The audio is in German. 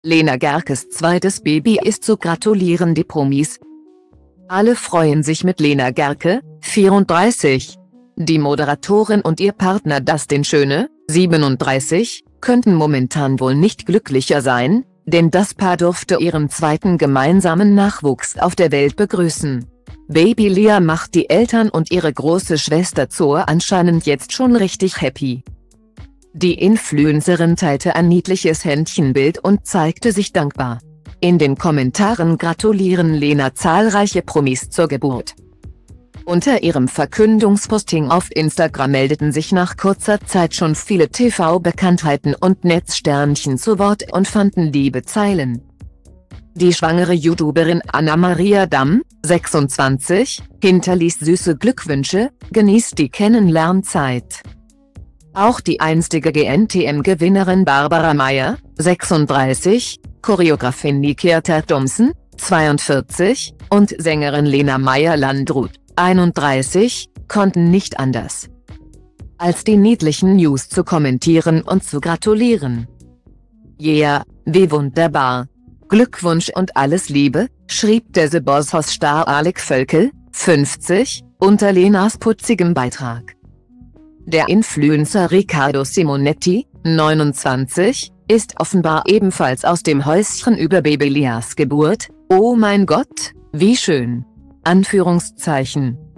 Lena Gerkes zweites Baby ist zu gratulieren die Promis. Alle freuen sich mit Lena Gerke, 34. Die Moderatorin und ihr Partner Dustin Schöne, 37, könnten momentan wohl nicht glücklicher sein, denn das Paar durfte ihren zweiten gemeinsamen Nachwuchs auf der Welt begrüßen. Baby Lea macht die Eltern und ihre große Schwester Zoe anscheinend jetzt schon richtig happy. Die Influencerin teilte ein niedliches Händchenbild und zeigte sich dankbar. In den Kommentaren gratulieren Lena zahlreiche Promis zur Geburt. Unter ihrem Verkündungsposting auf Instagram meldeten sich nach kurzer Zeit schon viele TV-Bekanntheiten und Netzsternchen zu Wort und fanden liebe Zeilen. Die schwangere YouTuberin Anna-Maria Damm, 26, hinterließ süße Glückwünsche, genießt die Kennenlernzeit. Auch die einstige GNTM-Gewinnerin Barbara Meyer, 36, Choreografin Nikieta Thompson, 42, und Sängerin Lena Meyer-Landrut, 31, konnten nicht anders, als die niedlichen News zu kommentieren und zu gratulieren. Yeah, wie wunderbar! Glückwunsch und alles Liebe, schrieb der The Boss Host-Star Alec Völkel, 50, unter Lenas putzigem Beitrag. Der Influencer Riccardo Simonetti, 29, ist offenbar ebenfalls aus dem Häuschen über Baby Leas Geburt. Oh mein Gott, wie schön! Anführungszeichen.